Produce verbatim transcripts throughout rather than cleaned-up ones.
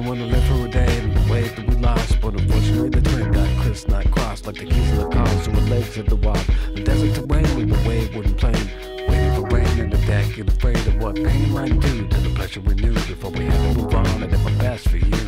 only wanna live for a day and the way that we lost. But unfortunately the train got crissed, not crossed, like the keys in the car, so our legs hit the wall. The desert terrain with the wave wouldn't plane, waiting for rain in the deck, and afraid of what pain might do to the pleasure we knew before we had to move on. I did my best for you.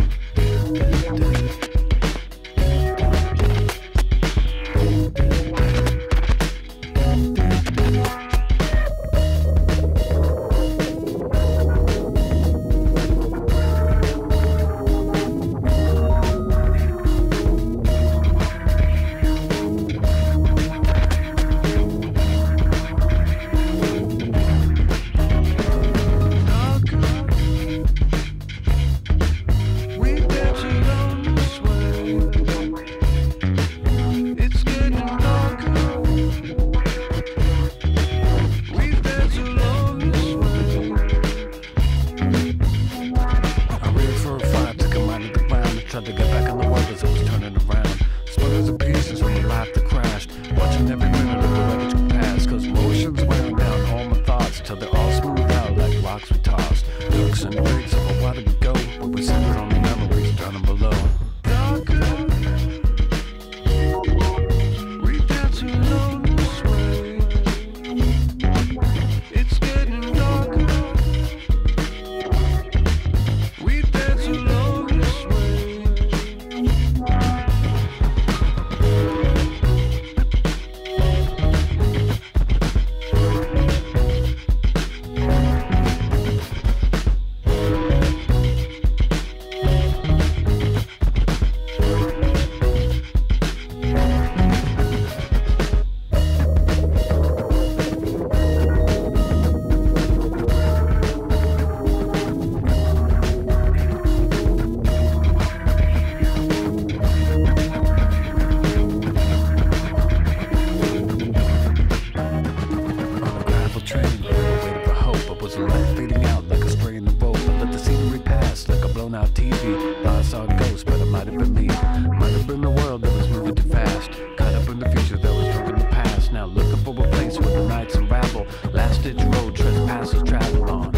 To get back on the world as it was turning around. Sputters and pieces from a life that crashed, watching every minute of the wreckage pass. Cause motions wearing down all my thoughts till they're all smoothed out like rocks we tossed. Looks and breaks of a while we go, but we're sitting on the memories drowning below. We dance along this way. It's getting darker. We dance along this way. Out T V, thought I saw a ghost, but it might have been me. Might have been the world that was moving too fast, caught up in the future that was drunk in the past. Now looking for a place where the nights unravel, last ditch road trespassers travel on.